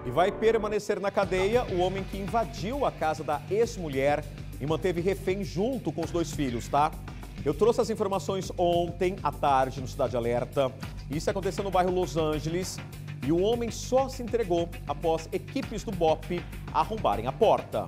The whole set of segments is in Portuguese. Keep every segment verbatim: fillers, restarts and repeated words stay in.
E vai permanecer na cadeia o homem que invadiu a casa da ex-mulher e manteve refém junto com os dois filhos, tá? Eu trouxe as informações ontem à tarde no Cidade Alerta. Isso aconteceu no bairro Los Angeles e o homem só se entregou após equipes do B O P arrombarem a porta.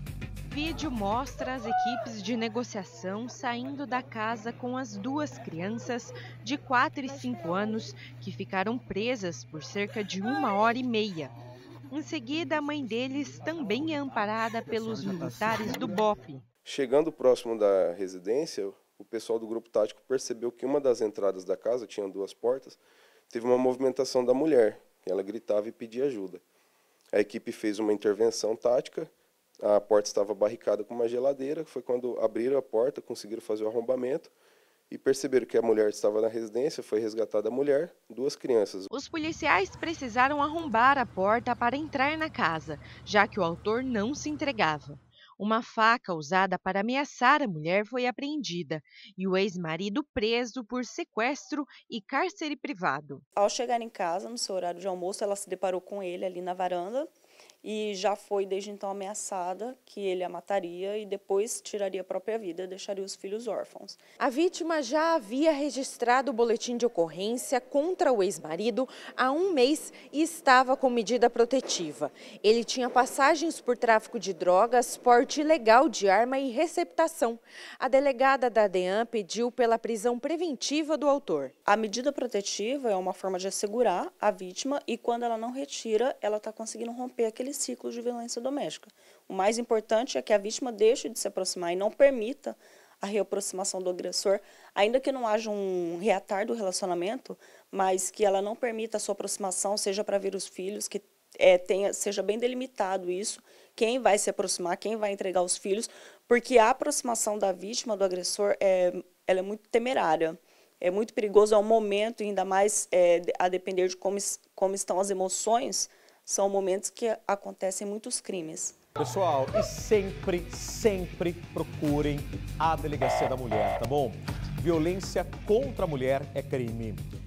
O vídeo mostra as equipes de negociação saindo da casa com as duas crianças de quatro e cinco anos que ficaram presas por cerca de uma hora e meia. Em seguida, a mãe deles também é amparada pelos militares do B O P. Chegando próximo da residência, o pessoal do grupo tático percebeu que uma das entradas da casa, tinha duas portas, teve uma movimentação da mulher. Ela gritava e pedia ajuda. A equipe fez uma intervenção tática, a porta estava barricada com uma geladeira, foi quando abriram a porta, conseguiram fazer o arrombamento e perceberam que a mulher estava na residência, foi resgatada a mulher, duas crianças. Os policiais precisaram arrombar a porta para entrar na casa, já que o autor não se entregava. Uma faca usada para ameaçar a mulher foi apreendida e o ex-marido preso por sequestro e cárcere privado. Ao chegar em casa, no seu horário de almoço, ela se deparou com ele ali na varanda e já foi desde então ameaçada que ele a mataria e depois tiraria a própria vida e deixaria os filhos órfãos. A vítima já havia registrado o boletim de ocorrência contra o ex-marido há um mês e estava com medida protetiva. Ele tinha passagens por tráfico de drogas, porte ilegal de arma e receptação. A delegada da DEAN pediu pela prisão preventiva do autor. A medida protetiva é uma forma de assegurar a vítima e quando ela não retira, ela está conseguindo romper aquele ciclo de violência doméstica. O mais importante é que a vítima deixe de se aproximar e não permita a reaproximação do agressor, ainda que não haja um reatar do relacionamento, mas que ela não permita a sua aproximação, seja para ver os filhos, que é, tenha, seja bem delimitado isso, quem vai se aproximar, quem vai entregar os filhos, porque a aproximação da vítima do agressor é, ela é muito temerária. É muito perigoso, é um momento, ainda mais é, a depender de como, como estão as emoções, são momentos que acontecem muitos crimes. Pessoal, e sempre, sempre procurem a Delegacia da Mulher, tá bom? Violência contra a mulher é crime.